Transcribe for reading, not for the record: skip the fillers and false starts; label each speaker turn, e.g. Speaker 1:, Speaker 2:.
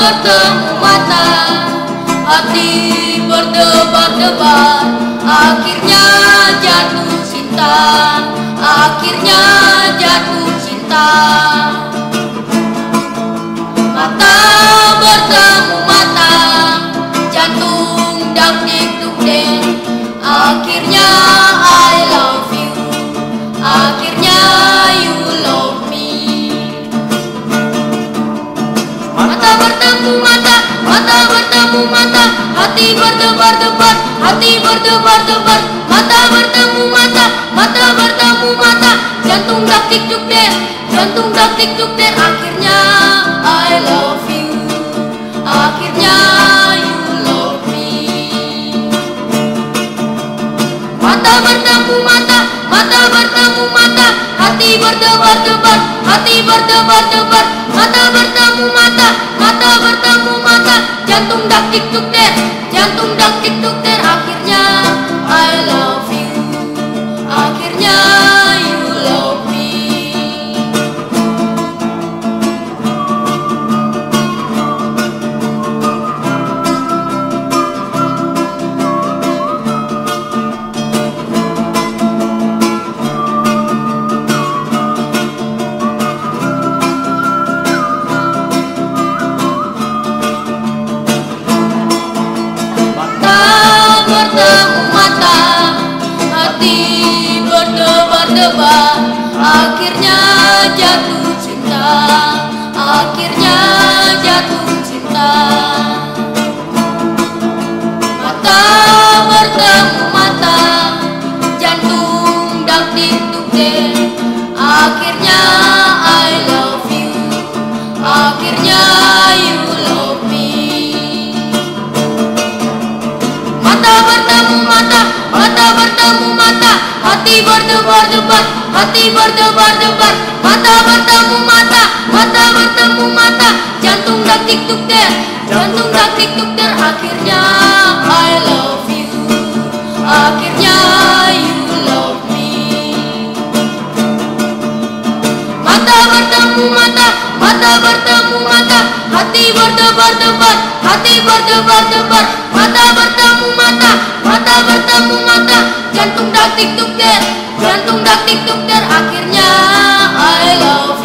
Speaker 1: bertemu mata, hati berdebar-debar, akhirnya jatuh cinta, akhirnya jatuh cinta. Mata bertemu mata, jantung dak dikduk-dek, akhirnya I love you, akhirnya you love me. Mata bertemu mata, mata bertemu mata, hati berdebar-debar, hati berdebar-debar. Mata bertemu mata, mata bertemu mata, jantung dak dikduk-dek, jantung dak dikduk-dek, akhirnya I love you, akhirnya you love me. Mata bertemu mata, mata bertemu mata, hati berdebar-debar, hati berdebar-debar. Mata bertemu mata, mata bertemu mata, jantung dak dikduk-dek, jantung dak dikduk-dek, akhirnya I love you, akhirnya you love me. Bertemu mata, hati berdebar-debar, akhirnya jatuh cinta, akhirnya jatuh cinta. Mata bertemu mata, jantung dak dikduk-dek, akhirnya I love you, akhirnya you love me. Mata bertemu mata, mata bertemu mata, hati berdebar-debar, hati berdebar-debar. Mata bertemu mata, mata bertemu mata, jantung dak dikduk-dek, jantung dak dikduk-dek, akhirnya I love you, akhirnya you love me. Mata bertemu mata, mata bertemu mata, hati berdebar-debar, hati berdebar-debar. Mata bertemu mata, mata bertemu mata, jantung dak dikduk-dek, jantung dak dikduk-dek, akhirnya I love